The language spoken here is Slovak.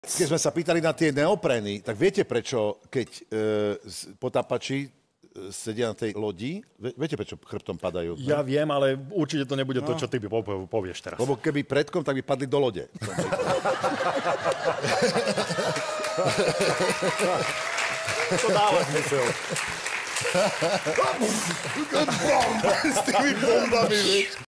Keď sme sa pýtali na tie neoprény, tak viete prečo, keď potápači sedia na tej lodi, viete prečo chrbtom padajú? Ja viem, ale určite to nebude to, čo ty povieš teraz. Lebo keby predkom, tak by padli do lode. To dáva zmysel. S tými bombami, vieš.